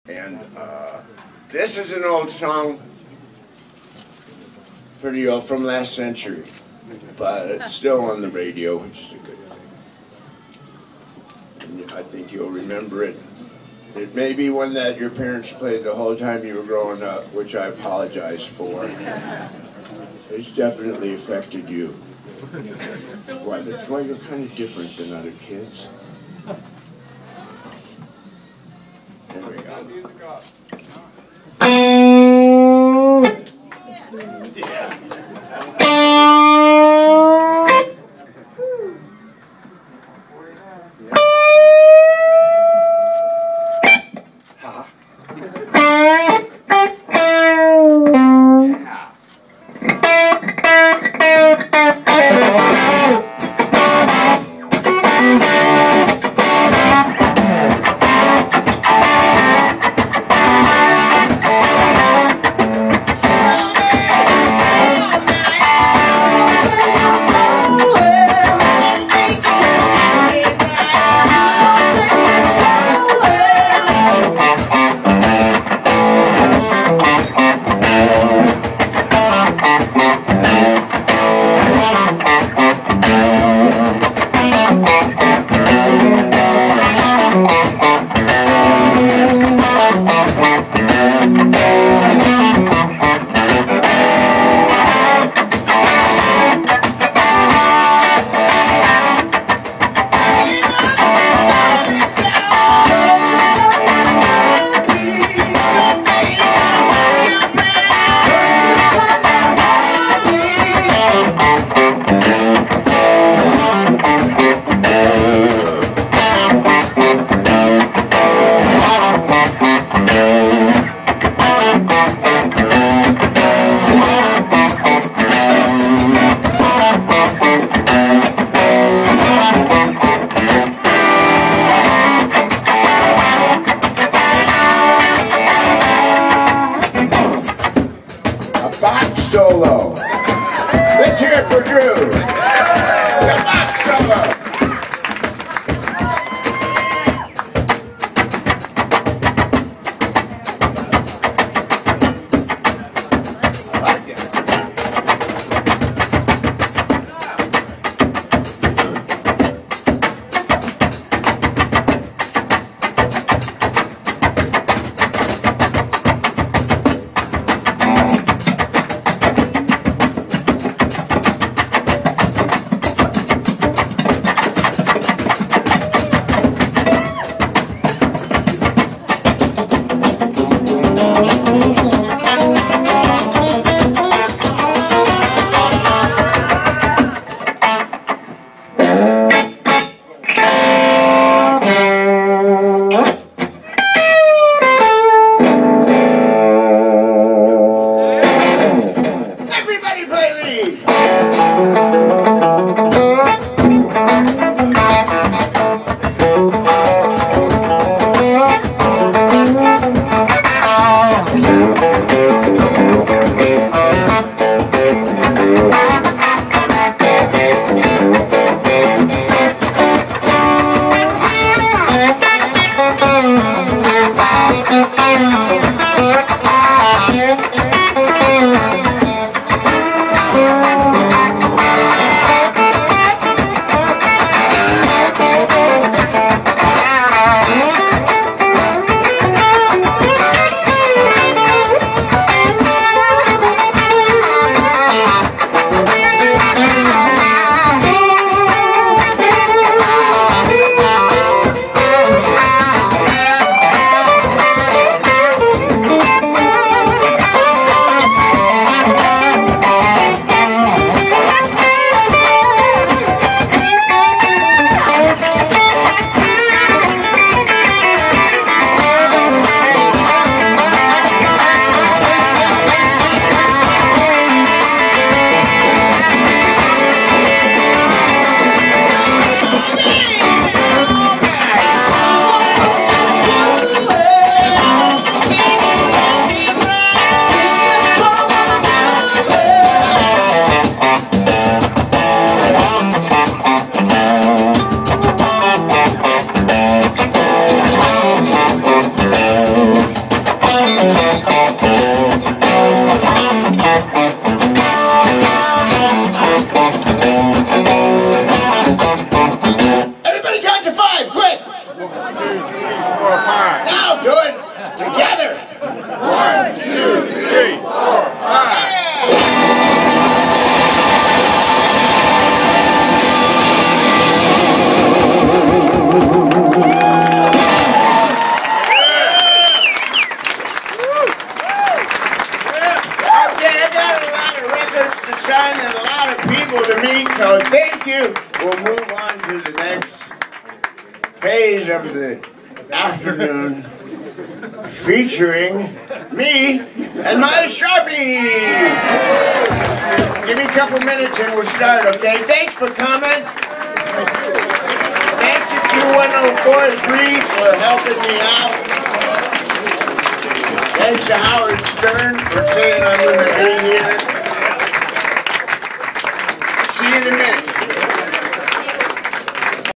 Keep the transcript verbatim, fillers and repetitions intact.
And uh, this is an old song, pretty old, from last century, but it's still on the radio, which is a good thing. And I think you'll remember it. It may be one that your parents played the whole time you were growing up, which I apologize for. It's definitely affected you. That's why, that's why you're kind of different than other kids. There we go. Yeah. you. We'll move on to the next phase of the afternoon, featuring me and my Sharpie. Give me a couple minutes and we'll start, okay? Thanks for coming. Thanks to Q one oh four three for helping me out. Thanks to Howard Stern for saying I'm going to be here. See you in a minute.